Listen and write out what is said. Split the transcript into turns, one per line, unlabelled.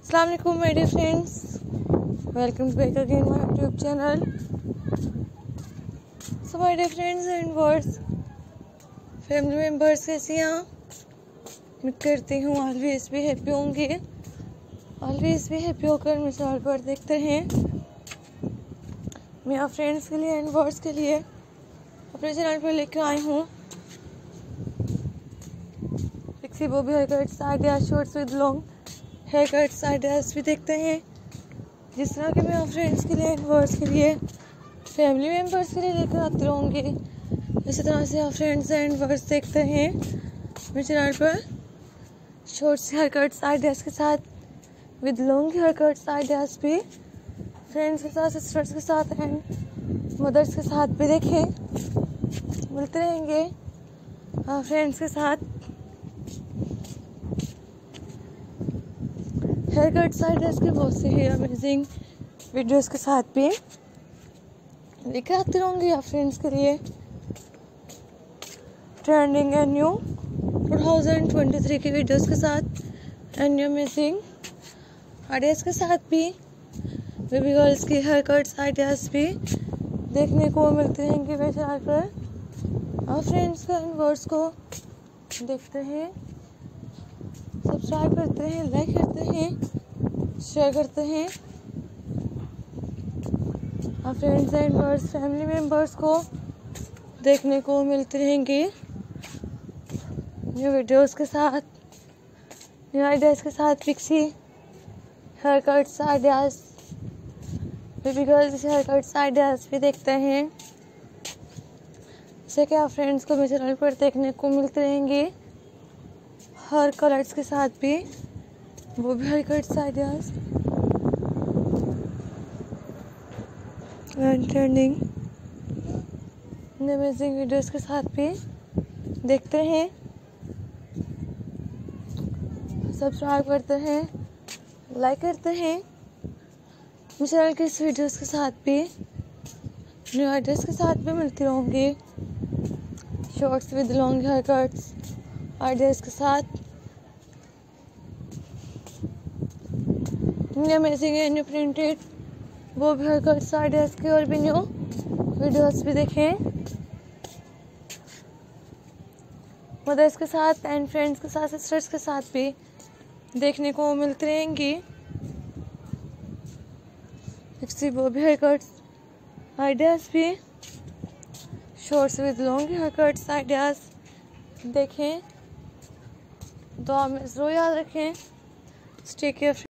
अस्सलाम वालेकुम my dear friends, welcome back again my YouTube channel. So my dear friends and words, family members कैसे हैं आप? उम्मीद करती हूँ ऑलवेज भी हैप्पी होंगे। ऑलवेज भी हैप्पी होकर मेरे चैनल पर देखते हैं। मैं आप फ्रेंड्स के लिए एंड वर्ड्स के लिए अपने चैनल पर लेकर आई हूँ pixie bobby hair cuts, ideas, shorts with long hair cuts, ideas भी देखते हैं। जिस तरह के मैं आप फ्रेंड्स के लिए एंड वर्ड्स के लिए फैमिली मेम्बर्स के लिए लेकर आती रहूँगी, इसी तरह से आप फ्रेंड्स एंड वर्ड्स देखते हैं मेरे चैनल पर। शॉर्ट्स हेयर कट्स आइडियाज़ के साथ with long hair cuts ideas भी फ्रेंड्स के साथ, सिस्टर्स के साथ एंड मदर्स के साथ भी देखें, मिलते रहेंगे फ्रेंड्स के साथ। हेयर कट्स आइडियाज़ के बहुत से ही अमेजिंग वीडियोस के साथ भी लेकर आती रहूँगी आप फ्रेंड्स के लिए। ट्रेंडिंग एंड न्यू 2023 की वीडियोस के साथ एंड न्यू अमेजिंग आइडियाज़ के साथ भी बेबी गर्ल्स की हेयर कट्स आइडियाज़ भी देखने को मिलते रहेंगे मेरे चैनल पर। आप फ्रेंड्स के एंड वर्ड्स को देखते हैं, सब्सक्राइब करते हैं, लाइक करते हैं, शेयर करते हैं। आप friends and words family members को देखने को मिलते रहेंगे न्यू वीडियोस के साथ, न्यू आइडियाज़ के साथ। Pixie hair cuts ideas, baby girls hair cuts ideas भी देखते हैं, जैसे कि आप फ्रेंड्स को मेरे चैनल पर देखने को मिलते रहेंगे हर कलर्स के साथ भी, वो भी hair cuts ideas and trending amazing videos के साथ भी देखते हैं। सब्सक्राइब करते हैं, लाइक करते हैं मेरे चैनल के इस वीडियोस के साथ भी, न्यू आइडियाज़ के साथ भी मिलती रहूँगी। Shorts with long hair cuts ideas के साथ new amazing and new printed वो भी हेयर कट्स आइडियाज़ के और भी न्यू वीडियोस भी देखें मदर्स के साथ एंड फ्रेंड्स के साथ, सिस्टर्स के साथ भी देखने को मिलती रहेंगी। Pixie bobby hair cuts ideas भी, shorts with long hair cuts ideas देखें। दुआ में ज़रूर याद रखें। Take care.